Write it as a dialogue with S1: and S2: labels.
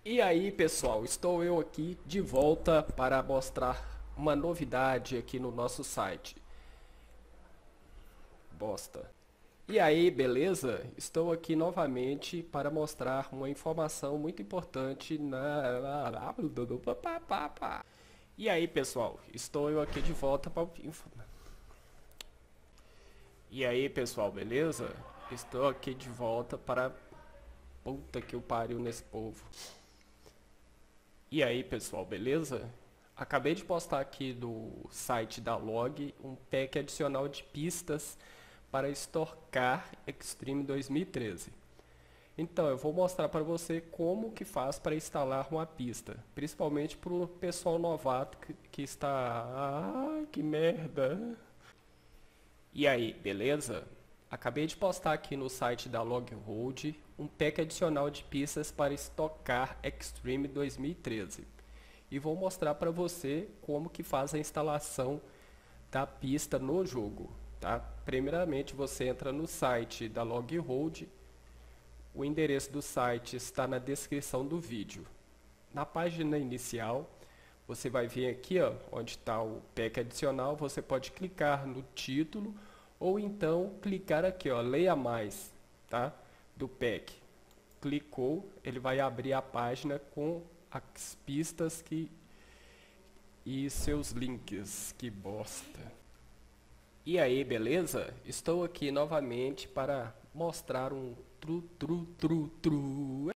S1: E aí, pessoal, estou eu aqui de volta para mostrar uma novidade aqui no nosso site. Bosta. E aí, beleza? Estou aqui novamente para mostrar uma informação muito importante na. E aí, pessoal, estou eu aqui de volta para. E aí, pessoal, beleza? Estou aqui de volta para. Puta que o pariu nesse povo. E aí, pessoal, beleza? Acabei de postar aqui do site da Log um pack adicional de pistas para Storycar Extreme 2013. Então, eu vou mostrar para você como que faz para instalar uma pista, principalmente para o pessoal novato que está... Ai, que merda! E aí, beleza? Acabei de postar aqui no site da Loghold um pack adicional de pistas para Stock Extreme 2013. E vou mostrar para você como que faz a instalação da pista no jogo, tá? Primeiramente, você entra no site da Loghold. O endereço do site está na descrição do vídeo. Na página inicial, você vai vir aqui, ó, onde está o pack adicional, você pode clicar no título ou então clicar aqui, ó, leia mais, tá? Do pack. Clicou, ele vai abrir a página com as pistas e seus links. Que bosta. E aí, beleza? Estou aqui novamente para mostrar um tru tru tru tru.